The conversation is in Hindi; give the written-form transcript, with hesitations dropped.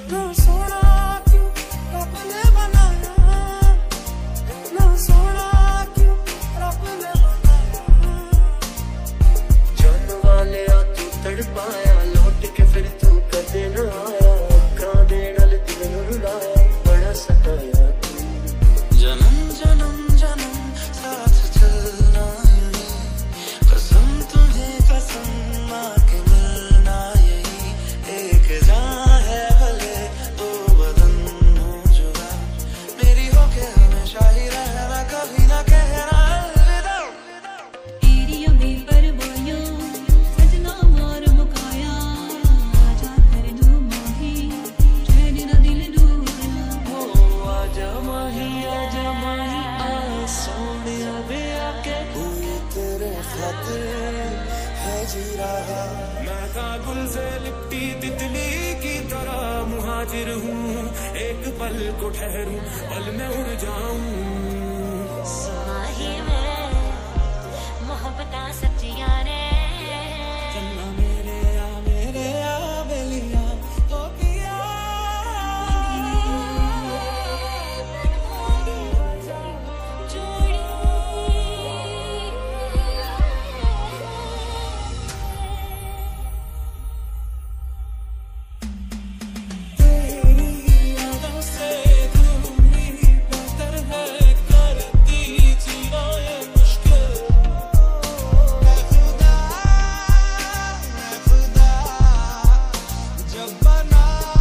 इतना सोना क्यों रब ने बनाया, इतना सोना क्यों रब ने बनाया। जान वाले आ तू तड़पाया, लौट के फिर तू कदे न आया। अखां दे नाल दिल नूं रुलाया, बड़ा सताया तू। जन्म जन्म जन्म साथ चलना यही, कसम तुम्हें कसम माँ के मिलना यही। एक जान है भले दो बदन हो जुदा, मेरी होके हमेशा ही रहना, कभी ना कहना अलविदा। तेरिया बेपरवाइयां सजना मार मुकाया, आजा कर दो माही चैन ना दिल डूबना। ओ आजा माही आ सोनिया वे आके, कोई तेरे खातिर है जी रहा। मैं कागुल से लिपटी तितली की तरह मुहाजिर हूँ, एक पल को ठहरूं पल में उड़ जाऊं। माही में मोहब्बतां सच्चियां ने, चन्ना मेरे आ बेलिया तो पिया। तेरी यादों से दूरी बेहतर है, करती जीना ये मुश्किल। मैं खुदा जब बना